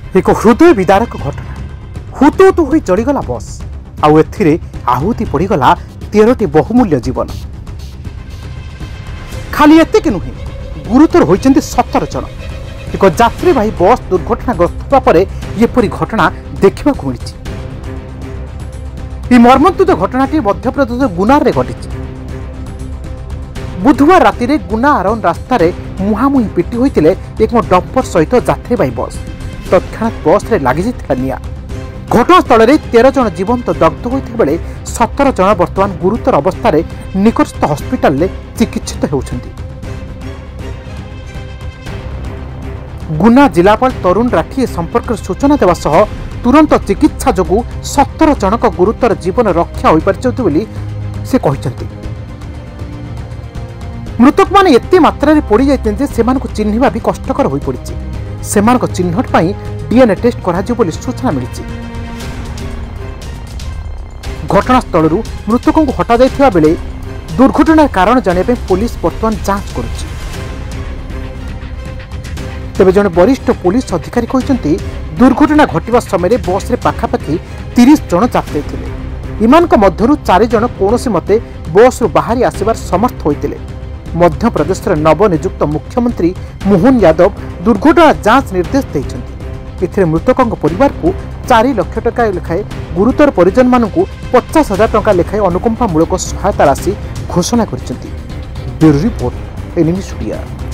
एक हृदय विदारक घटना हुतुतु होई चढ़ीगला बस आउ एथिरे आहुति पड़गला 13टी बहुमूल्य जीवन। खाली एतिक नुहे गुरुतर होइचंती 17 जन। एक यात्रीवाही बस दुर्घटनाग्रस्त होगा एपरी घटना देखा मिली। मर्मन्तुद घटनाटी मध्यप्रदेश गुनार में घटी। बुधवार राति रे गुना आरोन रास्तार मुहांमुही पिटी होते एक डंपर सहित यात्रीवाही बस तत्क्षणात बस रे लगी निआ। घटनास्थल में 13 जन जीवंत दग्ध होता बेले 17 जन बर्तमान गुरुतर अवस्था निकटस्थ हस्पिटाल में चिकित्सित होउछंती। गुना जिलापाल तरुण राठी संपर्क सूचना देवा सह तुरंत चिकित्सा जोगु 17 जनक गुरुतर जीवन रक्षा हो पारिछंती बोली से कहिसंती। मृतक माने एते मात्रा रे पड़ी जाइतेन जे सेमानकु चिन्हिबा भी कष्टकर होई पड़िछि। सेमानक चिन्हट पई डीएनए टेस्ट कराजियो बोली सूचना मिलिछि। घटनास्थल मृतकों को हटा जाइथिबा बेले दुर्घटनार कारण जानिबा पुलिस वर्तमान जांच करुछि। तेबे जने वरिष्ठ पुलिस अधिकारी कहते दुर्घटना घटवा समय बस रे पाखापाखि 30 जन यात्री थिले। इमानक मध्यरु 4 जन कोनोसी मते बस रु बाहरी आसिबार समर्थ होइतिले। मध्य प्रदेश नवनियुक्त मुख्यमंत्री मोहन यादव दुर्घटना जांच निर्देश देइछन्ति। एथिरे मृतकों परिवार को 4 लाख टका लेखाए गुरुतर परिजन मानकु 50,000 टका लेखाए अनुकंपामूलक सहायता राशि घोषणा करिसेंति। Bureau report NM media.